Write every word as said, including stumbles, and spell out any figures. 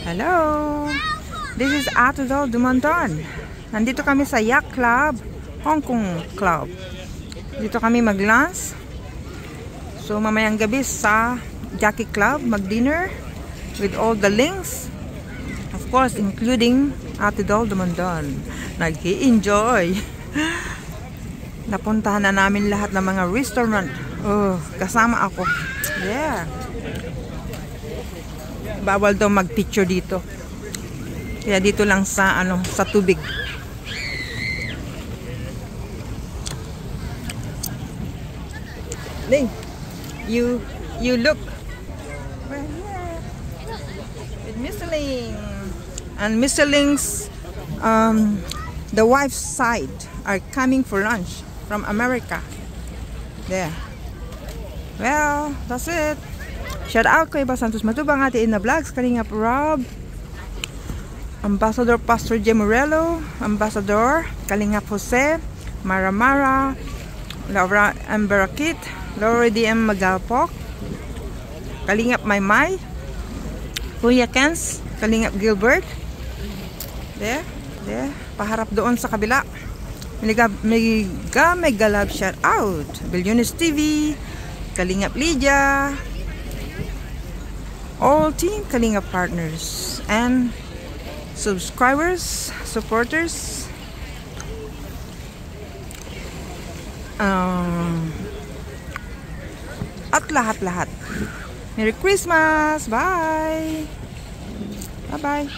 Hello! This is Atodol Dumonton. Nandito kami sa Yacht Club, Hong Kong Club. Dito kami mag-lunch. So mamayang gabi sa Jackie Club, mag-dinner with all the links. Of course, including Atodol Dumonton. Nag-i-enjoy. Napuntahan na namin lahat ng mga restaurant. Oh, kasama ako. Yeah. Bawal daw mag-picture dito. Kaya dito lang sa ano, sa tubig. Ling, you you look right here with Mister Ling. And Mister Ling's um the wife's side are coming for lunch from America. There. Well, that's it. Shout out kay Iba Santos Matubang, Ate Ina Vlogs, Kalingap Rob, Ambassador Pastor J. Morello, Ambassador Kalingap Jose, Mara Mara, Laura M. Barakit, Laura D M. Magalpok, Kalingap Maymay, Kuya Kens, Kalingap Gilbert. There, there, paharap doon sa kabila. Mega mega mega love shout out Billionaires T V, Kalingap Lydia, all team Kalingap partners and subscribers, supporters, um, at lahat-lahat. Merry Christmas! Bye! Bye-bye!